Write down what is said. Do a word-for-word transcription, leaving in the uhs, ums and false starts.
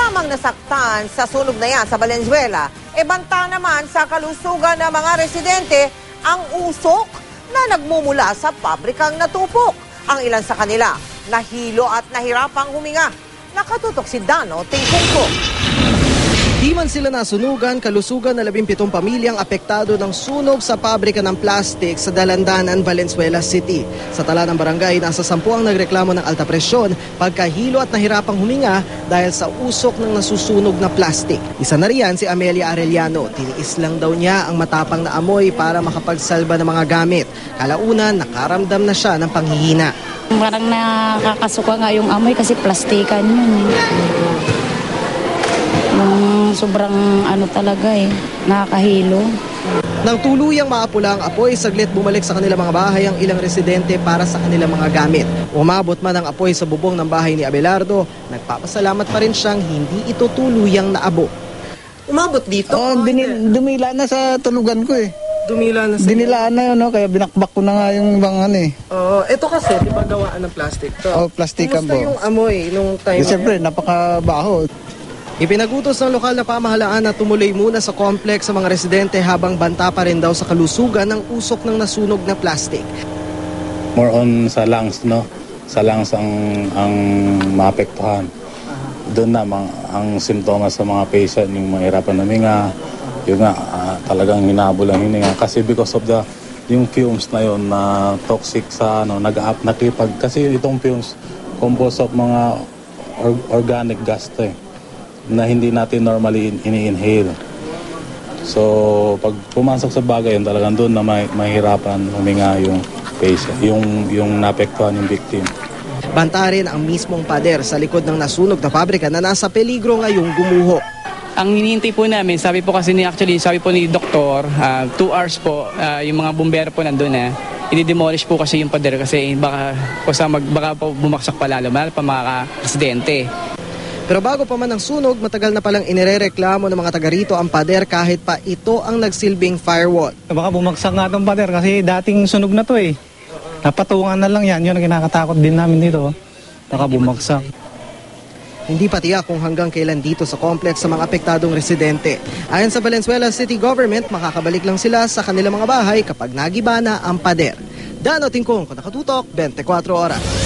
lamang nasaktan sa sunog na yan sa Valenzuela, e banta naman sa kalusugan ng mga residente ang usok na nagmumula sa pabrikang natupok. Ang ilan sa kanila, nahilo at nahirapang huminga. Nakatutok si Dano Tingkungko. Di man sila nasunugan, kalusugan na labing pitong pamilyang apektado ng sunog sa pabrika ng plastic sa Dalandanan, Valenzuela City. Sa tala ng barangay, nasa sampu ang nagreklamo ng alta presyon, pagkahilo at nahirapang huminga dahil sa usok ng nasusunog na plastic. Isa na riyan si Amelia Arellano. Tiniis lang daw niya ang matapang na amoy para makapagsalba ng mga gamit. Kalaunan, nakaramdam na siya ng panghihina. Parang nakakasuka nga yung amoy kasi plastikan yun. Yung sobrang ano talaga eh, nakakahilo. Nang tuluyang maapula ang apoy, saglit bumalik sa kanilang mga bahay ang ilang residente para sa kanilang mga gamit. Umabot man ang apoy sa bubong ng bahay ni Abelardo, nagpapasalamat pa rin siyang hindi ito tuluyang naabo. Umabot dito? Oh, dini- dumila na sa tulugan ko eh. Dumila na sa... Dinilaan na yun, no? Kaya binakbak ko na nga yung ibang ano eh. Oo, uh, ito kasi, di ba gawaan ng plastic to? Oh, plastikan po. Kumusta yung amoy nung time? Eh, siyempre, napakabaho. Ipinagutos ng lokal na pamahalaan na tumuloy muna sa complex sa mga residente habang banta pa rin daw sa kalusugan ng usok ng nasunog na plastic. More on sa lungs, no? Sa lungs ang, ang maapektuhan. Doon na mga, ang simptomas sa mga patient, yung mahirapan na huminga, yun nga, uh, talagang hinabol ang hininga. Kasi because of the, yung fumes na yun na toxic sa, ano, nag-up, nakipag, kasi itong fumes, composed of mga or, organic gas to eh, na hindi natin normally ini-inhale. So, pag pumasok sa bagay yun, talagang doon na may, mahirapan huminga yung patient, yung, yung naapektuhan yung victim. Banta rin ang mismong pader sa likod ng nasunog na pabrika na nasa peligro ngayong gumuho. Ang hinihintay po namin, sabi po kasi ni actually, sabi po ni doktor, uh, two hours po, uh, yung mga bumbero po nandun na, eh, i-demolish po kasi yung pader kasi baka, kusa mag, baka po bumaksak pa lalo, mahal pa mga aksidente. Pero bago pa man ang sunog, matagal na palang inirereklamo ng mga taga rito ang pader kahit pa ito ang nagsilbing firewall. Baka bumagsak nga itong pader kasi dating sunog na to eh. Napatungan na lang yan, yun ang kinakatakot din namin dito. Baka bumagsak. Hindi pa tiyak kung hanggang kailan dito sa complex sa mga apektadong residente. Ayon sa Valenzuela City Government, makakabalik lang sila sa kanilang mga bahay kapag nagiba na ang pader. Dano Tingkong, Nakatutok, twenty-four oras.